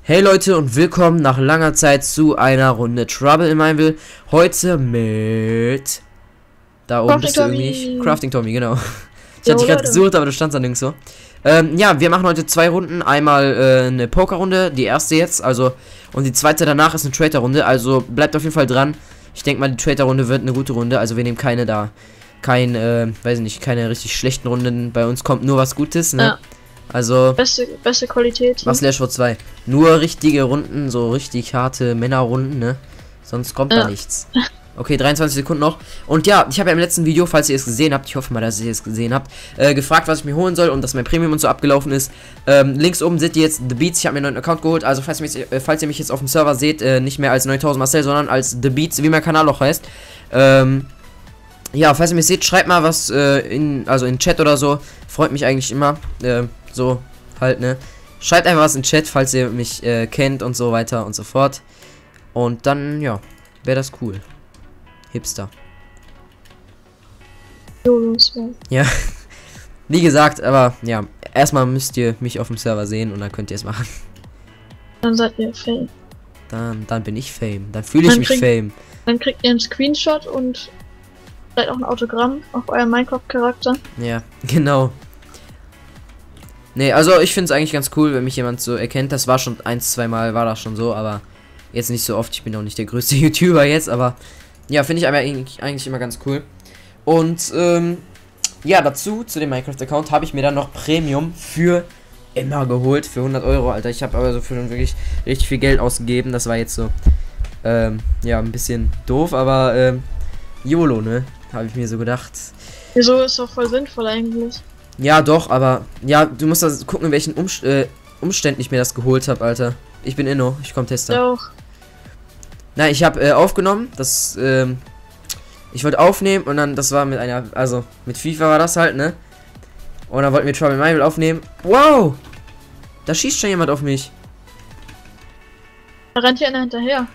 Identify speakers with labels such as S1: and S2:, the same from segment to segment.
S1: Hey Leute und willkommen nach langer Zeit zu einer Runde Trouble in Mineville. Heute mit... Da oben bist du irgendwie... Crafting Tommy, genau. Ich hatte dich gerade gesucht, aber du standst da nirgends so. Ja, wir machen heute 2 Runden. Einmal eine Poker-Runde, die erste jetzt, also... Und die zweite danach ist eine Trader-Runde, also bleibt auf jeden Fall dran. Ich denke mal, die Trader-Runde wird eine gute Runde, also wir nehmen keine da. Weiß nicht, keine richtig schlechten Runden. Bei uns kommt nur was Gutes, ne? Ja. Also...
S2: Beste Qualität.
S1: Was Slash vor 2. Nur richtige Runden, so richtig harte Männerrunden, ne? Sonst kommt da nichts. Okay, 23 Sekunden noch. Und ja, ich habe ja im letzten Video, falls ihr es gesehen habt, ich hoffe mal, dass ihr es gesehen habt, gefragt, was ich mir holen soll und dass mein Premium und so abgelaufen ist. Links oben seht ihr jetzt The Beats. Ich habe mir einen neuen Account geholt. Also falls ihr mich jetzt auf dem Server seht, nicht mehr als 9000 Marcel, sondern als The Beats, wie mein Kanal auch heißt. Ja, falls ihr mich seht, schreibt mal was in Chat oder so. Freut mich eigentlich immer. So halt, ne? Schreibt einfach was in Chat, falls ihr mich kennt und so weiter und so fort. Und dann, ja, wäre das cool. Hipster. Ja, wie gesagt, aber ja, erstmal müsst ihr mich auf dem Server sehen und dann könnt ihr es machen.
S2: Dann seid ihr Fame.
S1: Dann bin ich Fame. Dann fühle ich mich Fame.
S2: Dann kriegt ihr einen Screenshot und vielleicht auch ein Autogramm auf euren Minecraft-Charakter.
S1: Ja, genau. Nee, also ich finde es eigentlich ganz cool, wenn mich jemand so erkennt. Das war schon 1-2 Mal, war das schon so, aber jetzt nicht so oft. Ich bin auch nicht der größte YouTuber jetzt, aber ja, finde ich aber eigentlich immer ganz cool. Und ja, dazu, zu dem Minecraft-Account, habe ich mir dann noch Premium für immer geholt, für 100 Euro, Alter. Ich habe aber so für wirklich richtig viel Geld ausgegeben. Das war jetzt so, ja, ein bisschen doof, aber YOLO, ne? Habe ich mir so gedacht.
S2: Wieso, ist doch voll sinnvoll eigentlich.
S1: Ja, doch, aber ja, du musst das gucken, in welchen Umständen ich mir das geholt habe, Alter. Ich bin Inno, ich komm Tester.
S2: Doch.
S1: Na, ich habe aufgenommen, das ich wollte aufnehmen und dann, das war mit einer, also mit FIFA war das halt, ne? Und dann wollten wir Trouble in Mineville aufnehmen. Wow! Da schießt schon jemand auf mich.
S2: Da rennt hier einer hinterher.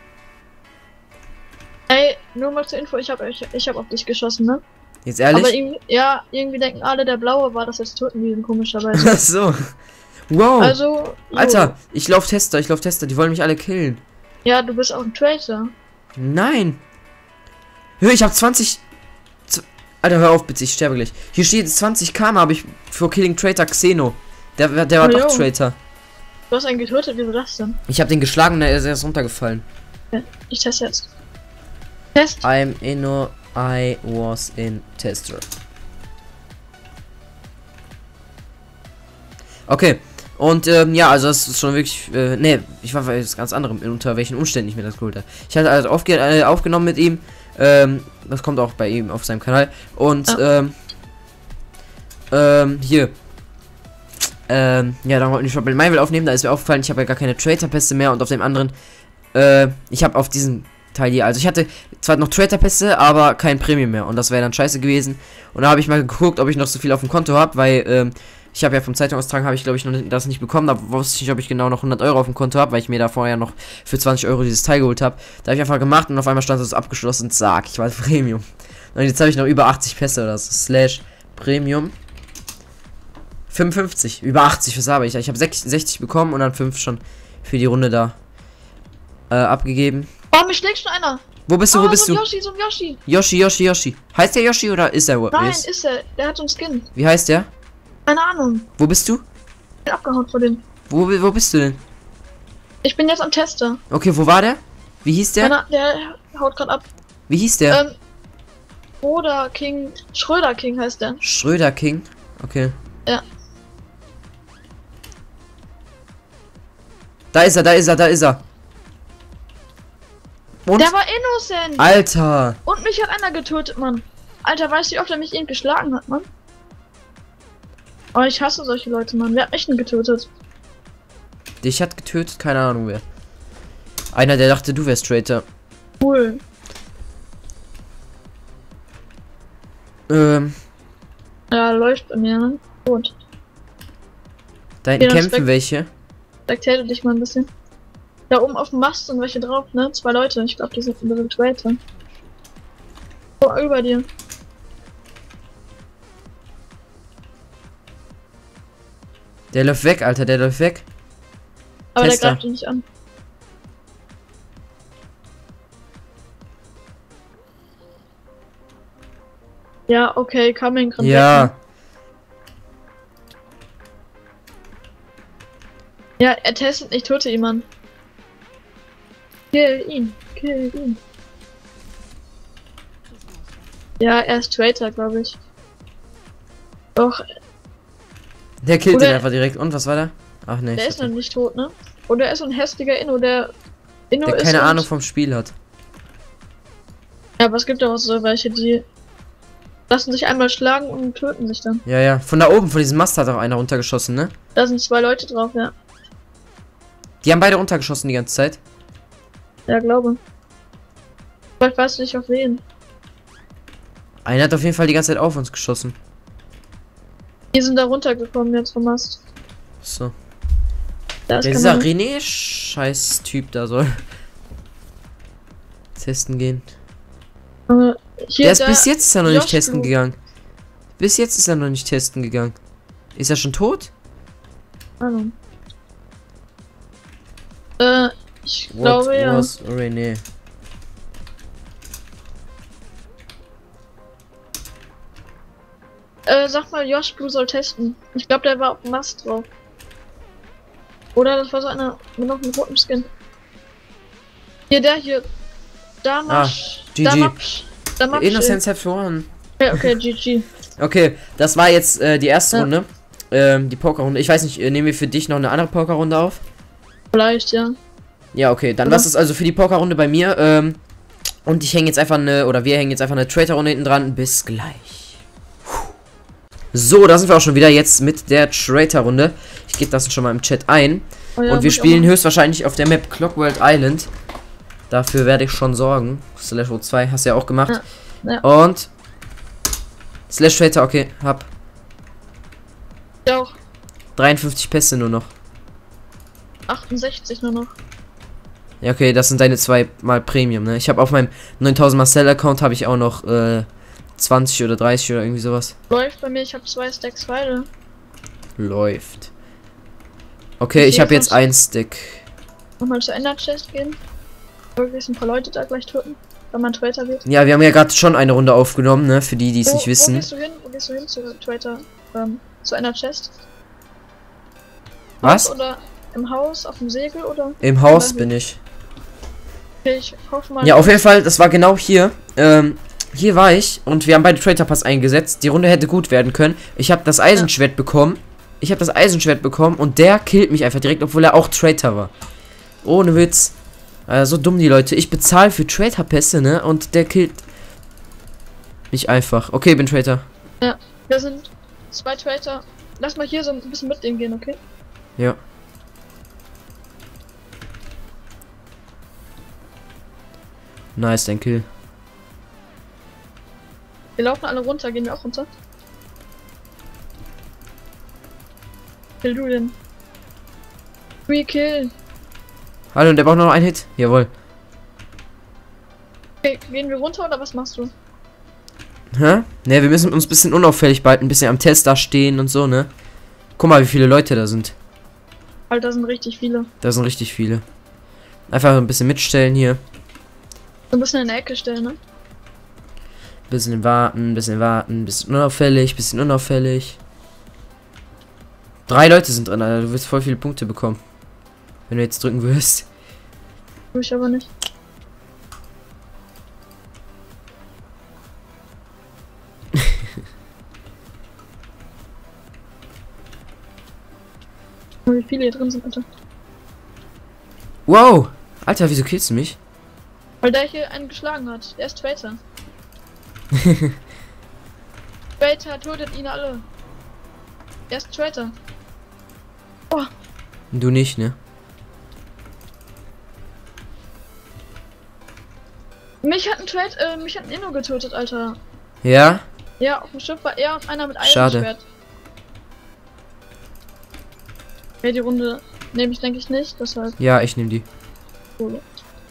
S2: Ey, nur mal zur Info, ich hab auf dich geschossen, ne?
S1: Jetzt ehrlich?
S2: Aber irgendwie denken alle, der Blaue war das jetzt Totenwiesen, komischerweise.
S1: Ach so. Wow.
S2: Also,
S1: Alter, ich lauf Tester, die wollen mich alle killen.
S2: Ja, du bist auch ein Traitor.
S1: Nein. Hör, ich hab 20... Alter, hör auf bitte, ich sterbe gleich. Hier steht 20 Karma, habe ich für Killing Traitor Xeno. Der war doch Traitor.
S2: Du hast einen getötet, wieso das denn?
S1: Ich habe den geschlagen und er ist runtergefallen.
S2: Ja, ich teste jetzt. Test.
S1: I'm Inno, I was in Tester. Okay. Und ja, also das ist schon wirklich, ne, ich war jetzt ganz anderem, unter welchen Umständen ich mir das geholt habe. Ich hatte also aufgenommen mit ihm, das kommt auch bei ihm auf seinem Kanal. Und hier, ja, dann wollten wir Trouble in Mineville aufnehmen, da ist mir aufgefallen, ich habe ja gar keine Traitor-Pässe mehr und auf dem anderen, ich habe auf diesem Teil hier, also ich hatte zwar noch Traitor-Pässe, aber kein Premium mehr und das wäre dann scheiße gewesen. Und da habe ich mal geguckt, ob ich noch so viel auf dem Konto habe, weil, ich habe ja vom Zeitungsaustragen habe ich glaube ich noch das nicht bekommen. Da wusste ich nicht, ob ich genau noch 100 Euro auf dem Konto habe, weil ich mir da vorher noch für 20 Euro dieses Teil geholt habe. Da habe ich einfach gemacht und auf einmal stand es abgeschlossen. Zack, ich war Premium. Und jetzt habe ich noch über 80 Pässe oder so. Slash Premium. 55. Über 80, was habe ich? Ich habe 60 bekommen und dann 5 schon für die Runde da abgegeben.
S2: Oh, mich schlägt schon einer.
S1: Wo bist du? Wo bist
S2: so
S1: du? Yoshi. Heißt der Yoshi oder ist er?
S2: Nein, ist er. Der hat so einen Skin.
S1: Wie heißt der?
S2: Keine Ahnung.
S1: Wo bist du?
S2: Ich bin abgehauen vor dem.
S1: Wo bist du denn?
S2: Ich bin jetzt am Tester.
S1: Okay, wo war der? Wie hieß der?
S2: Der haut gerade ab.
S1: Wie hieß der?
S2: Schröder King heißt der.
S1: Schröder King? Okay.
S2: Ja.
S1: Da ist er. Und?
S2: Der war innocent.
S1: Alter.
S2: Und mich hat einer getötet, Mann. Alter, weißt du, wie oft er mich eben geschlagen hat, Mann? Oh, ich hasse solche Leute, Mann. Wer hat mich denn getötet?
S1: Dich hat getötet? Keine Ahnung wer. Einer, der dachte, du wärst Traitor.
S2: Cool. Ja, läuft bei mir, ne? Gut.
S1: Da hinten kämpfen welche.
S2: Spectate dich mal ein bisschen. Da oben auf dem Mast sind welche drauf, ne? 2 Leute. Ich glaube, die sind Traitor. Oh, über dir.
S1: Der läuft weg, Alter, der läuft weg.
S2: Aber
S1: Tester.
S2: der greift ihn nicht an. Ja, okay, coming.
S1: Ja.
S2: Ja, er testet nicht, töte ihn, Mann. Kill ihn, kill ihn. Ja, er ist Traitor, glaube ich. Doch,
S1: Der killt
S2: Oder-
S1: ihn einfach direkt. Und was war da? Ach nee.
S2: der
S1: ich
S2: ist noch
S1: hatte-
S2: nicht tot, ne? Oder er ist so ein hässlicher Inno, der Inno
S1: Der
S2: ist
S1: keine
S2: und-
S1: Ahnung vom Spiel hat.
S2: Ja, aber es gibt auch so welche, die lassen sich einmal schlagen und töten sich dann.
S1: Ja, ja. Von da oben, von diesem Mast hat auch einer runtergeschossen, ne?
S2: Da sind 2 Leute drauf, ja.
S1: Die haben beide runtergeschossen die ganze Zeit.
S2: Ja, glaube. Aber ich weiß nicht auf wen.
S1: Einer hat auf jeden Fall die ganze Zeit auf uns geschossen.
S2: Die sind da runtergekommen jetzt vom Mast.
S1: So.
S2: Da ist
S1: Der
S2: keiner.
S1: dieser René-Scheiß-Typ da soll testen gehen.
S2: Hier
S1: Der ist bis jetzt ist er noch nicht
S2: Josh
S1: testen
S2: Blue.
S1: gegangen. Bis jetzt ist er noch nicht testen gegangen. Ist er schon tot?
S2: Ahnung. Ich glaube ja.
S1: was René?
S2: Sag mal, Josh Blue soll testen. Ich glaube, der war auf dem Mast drauf. Oder das war so einer mit noch einem roten Skin. Hier, der hier. Damasch.
S1: GG.
S2: Damasch.
S1: Innocence have won.
S2: Okay, okay, GG.
S1: Okay, das war jetzt die erste
S2: Ja.
S1: Runde. Die Pokerrunde. Ich weiß nicht, nehmen wir für dich noch eine andere Pokerrunde auf?
S2: Vielleicht, ja.
S1: Ja, okay, dann
S2: Oder?
S1: was ist also für die Pokerrunde bei mir. Und ich hänge jetzt einfach wir hängen jetzt einfach eine Traitor-Runde hinten dran. Bis gleich. So, da sind wir auch schon wieder jetzt mit der Traitor-Runde. Ich gebe das schon mal im Chat ein.
S2: Oh ja,
S1: Und wir
S2: muss ich auch
S1: spielen
S2: machen.
S1: höchstwahrscheinlich auf der Map Clockworld Island. Dafür werde ich schon sorgen. Slash 2 hast du ja auch gemacht.
S2: Ja.
S1: Und Slash Traitor, okay, hab
S2: Ja, auch
S1: 53 Pässe nur noch.
S2: 68 nur noch.
S1: Ja, okay, das sind deine 2 mal Premium, ne? Ich habe auf meinem 9000 Marcel Account habe ich auch noch 20 oder 30 oder irgendwie sowas.
S2: Läuft bei mir, ich habe 2 Stacks Pfeile.
S1: Läuft. Okay,
S2: Ich
S1: ich
S2: sehe
S1: habe jetzt
S2: fast-
S1: ein Stick.
S2: Nochmal zur Ender Chest gehen. Wirklich ein paar Leute da gleich töten, wenn man Traitor wird.
S1: Ja, wir haben ja gerade schon eine Runde aufgenommen, ne? Für die, die es nicht
S2: Wo
S1: wissen.
S2: gehst du hin? Wo gehst du hin zu Traitor? Zu Ender Chest?
S1: Was?
S2: Oder im Haus, auf dem Segel oder?
S1: Im Haus bin ich.
S2: Okay, ich hoffe mal.
S1: Ja, auf jeden Fall, das war genau hier. Hier war ich und wir haben beide Traitor Pass eingesetzt. Die Runde hätte gut werden können. Ich habe das Eisenschwert bekommen. Und der killt mich einfach direkt, obwohl er auch Traitor war. Ohne Witz. So dumm die Leute. Ich bezahle für Traitor Pässe, ne? Und der killt mich einfach. Okay, bin Traitor.
S2: Wir sind 2 Traitor. Lass mal hier so ein bisschen mit denen gehen, okay?
S1: Ja. Nice, dein Kill.
S2: Wir laufen alle runter, gehen wir auch runter? Kill du den. Free Kill.
S1: Hallo, und der braucht noch einen Hit. Jawohl.
S2: Okay, gehen wir runter oder was machst du?
S1: Hä? Ne, wir müssen uns ein bisschen unauffällig behalten, ein bisschen am Test da stehen und so, ne? Guck mal, wie viele Leute da sind.
S2: Alter, da sind richtig viele.
S1: Da sind richtig viele. Einfach ein bisschen mitstellen hier.
S2: So ein bisschen in der Ecke stellen, ne?
S1: Bisschen warten, bisschen unauffällig. 3 Leute sind drin, Alter. Du wirst voll viele Punkte bekommen. Wenn du jetzt drücken wirst.
S2: Tu ich aber nicht. Wie viele hier drin sind, Alter.
S1: Wow! Alter, wieso killst du mich?
S2: Weil der hier einen geschlagen hat. Der ist Traitor. Traitor tötet ihn alle. Er ist Traitor.
S1: Du nicht, ne?
S2: Mich hat ein Inno getötet, Alter.
S1: Ja?
S2: Ja, auf dem Schiff war er und einer mit
S1: Schade.
S2: Eisenschwert. Ja, die Runde nehme ich, denke ich, nicht, deshalb.
S1: Ja, ich nehme die.
S2: Solo.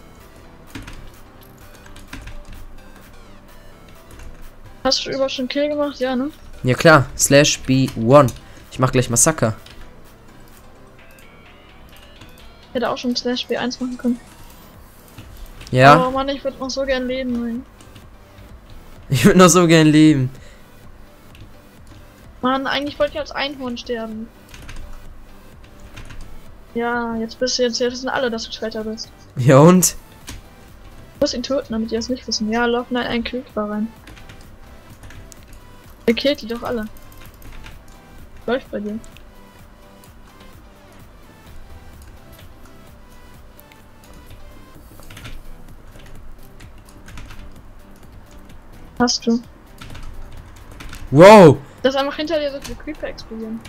S2: Hast du überhaupt schon Kill gemacht? Ja, ne?
S1: Ja klar, Slash B1. Ich mach gleich Massaker.
S2: hätte auch schon Slash B1 machen können.
S1: Ja.
S2: Oh Mann, ich würde noch so gern leben. Ey.
S1: Ich würde noch so gern leben.
S2: Mann, eigentlich wollte ich als Einhorn sterben. Ja, jetzt wissen alle, dass du Traitor bist.
S1: Ja und?
S2: Du musst ihn töten, damit die das nicht wissen. Ja, locken einen Creeper rein. Der killt die doch alle. Läuft bei dir. Hast du.
S1: Wow.
S2: Dass einfach hinter dir so viele Creeper explodieren.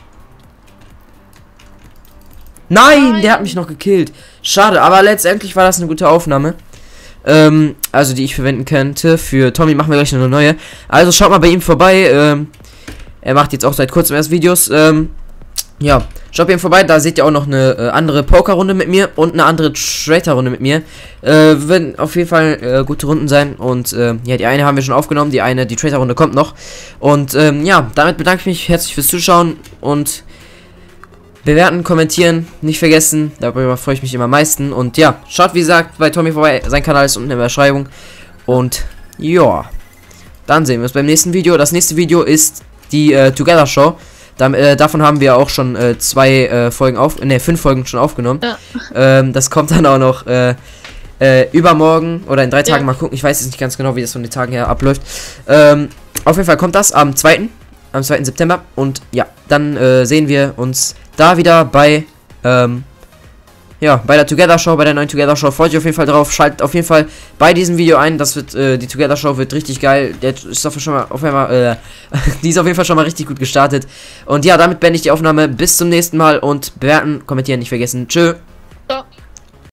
S1: Nein, der hat mich noch gekillt. Schade, aber letztendlich war das eine gute Aufnahme. Also die ich verwenden könnte. Für Tommy machen wir gleich noch eine neue. Also schaut mal bei ihm vorbei. Er macht jetzt auch seit kurzem erst Videos. Ja, schaut bei ihm vorbei. Da seht ihr auch noch eine andere Poker-Runde mit mir und eine andere Traitor-Runde mit mir. Werden auf jeden Fall gute Runden sein. Und ja, die eine haben wir schon aufgenommen. Die Traitor-Runde kommt noch. Und ja, damit bedanke ich mich herzlich fürs Zuschauen. Und bewerten, kommentieren, nicht vergessen. Darüber freue ich mich immer am meisten. Und ja, schaut wie gesagt bei Tommy vorbei. Sein Kanal ist unten in der Beschreibung. Und ja, dann sehen wir uns beim nächsten Video. Das nächste Video ist die Together Show. Davon haben wir auch schon 5 Folgen schon aufgenommen. Ja. Das kommt dann auch noch übermorgen oder in 3 Tagen, mal gucken. Ich weiß jetzt nicht ganz genau, wie das von den Tagen her abläuft. Auf jeden Fall kommt das am 2. September. Und ja, dann sehen wir uns da wieder bei bei der Together Show, bei der neuen Together Show. Freut euch auf jeden Fall drauf. Schaltet auf jeden Fall bei diesem Video ein. Das wird die Together Show wird richtig geil. Der ist die ist auf jeden Fall schon mal richtig gut gestartet. Und ja, damit beende ich die Aufnahme. Bis zum nächsten Mal und bewerten, kommentieren nicht vergessen. Tschö.